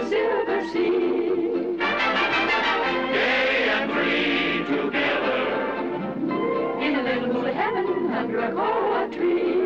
the silver sea. Gay and free together in a little blue heaven under a cocoa tree.